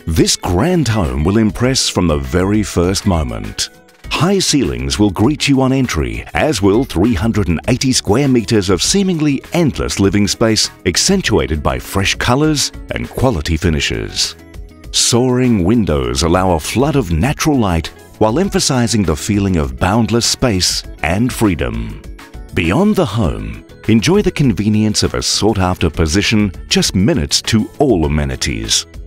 This grand home will impress from the very first moment. High ceilings will greet you on entry, as will 380 square metres of seemingly endless living space, accentuated by fresh colours and quality finishes. Soaring windows allow a flood of natural light while emphasising the feeling of boundless space and freedom. Beyond the home, enjoy the convenience of a sought-after position just minutes to all amenities.